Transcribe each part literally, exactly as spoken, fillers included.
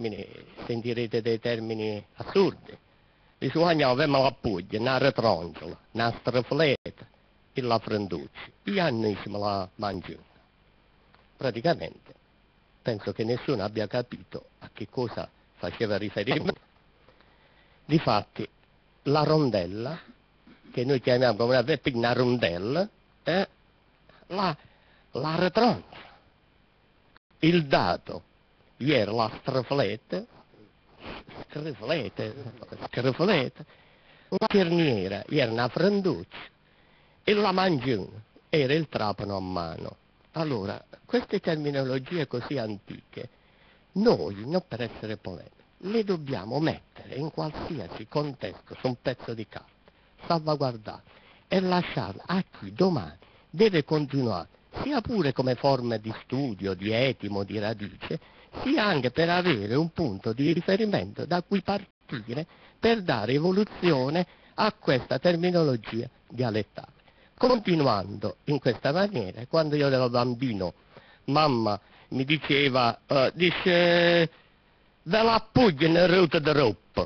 sentirete dei termini assurdi. Dice, quando avevamo la puglia, una retronzola, una strafletta e la franduccia, e annissimo la mangiuna. Praticamente, penso che nessuno abbia capito a che cosa faceva riferimento. Difatti, la rondella, che noi chiamiamo come una rondella, è la, la retronzola. Il dato, ieri la strafletta, strafletta, strafletta, la cerniera era una franduccia e la mangiuna era il trapano a mano. Allora, queste terminologie così antiche, noi, non per essere polemici, le dobbiamo mettere in qualsiasi contesto su un pezzo di carta, salvaguardare e lasciare a chi domani deve continuare, sia pure come forma di studio, di etimo, di radice, sia anche per avere un punto di riferimento da cui partire per dare evoluzione a questa terminologia dialettale. Continuando in questa maniera, quando io ero bambino, mamma mi diceva, uh, dice, ve la appuglia nel ruota di roppa.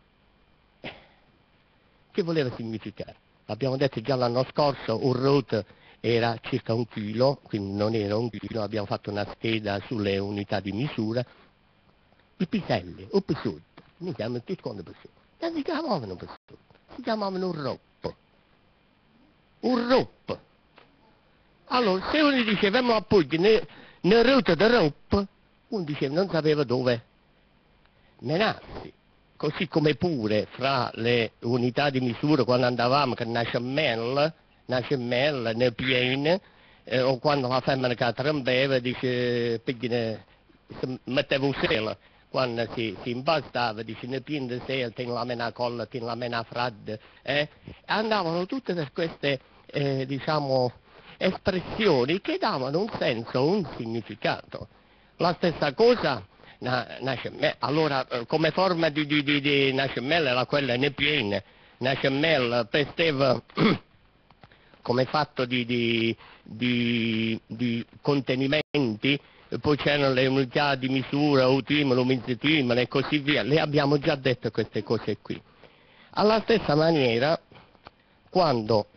Che voleva significare? L'abbiamo detto già l'anno scorso, un ruota era circa un chilo, quindi non era un chilo, abbiamo fatto una scheda sulle unità di misura. I piselli, o pesciuti, noi chiamiamo tutti quando pesciuti, non si chiamavano pesciuti, si chiamavano un roppo. Un roppo. Allora, se uno diceva, ma appoggi nel, nel ruota di roppo, uno diceva, non sapeva dove menarsi. Così come pure fra le unità di misura, quando andavamo con una scemmella, una scemmella, ne piene, eh, o quando la femmina che trembeva, dice, ne, metteva un selo, quando si, si impastava, dice, ne piene di selo, tiene la mena colla, tiene la mena fradda, eh? Andavano tutte per queste, eh, diciamo, espressioni che davano un senso, un significato. La stessa cosa, na, na scemmella, allora, come forma di, di, di, di una scemmella era quella ne piene, una scemmella pesteva come fatto di, di, di, di contenimenti, poi c'erano le unità di misura, autimolo, mezzotimolo e così via, le abbiamo già detto queste cose qui. Alla stessa maniera, quando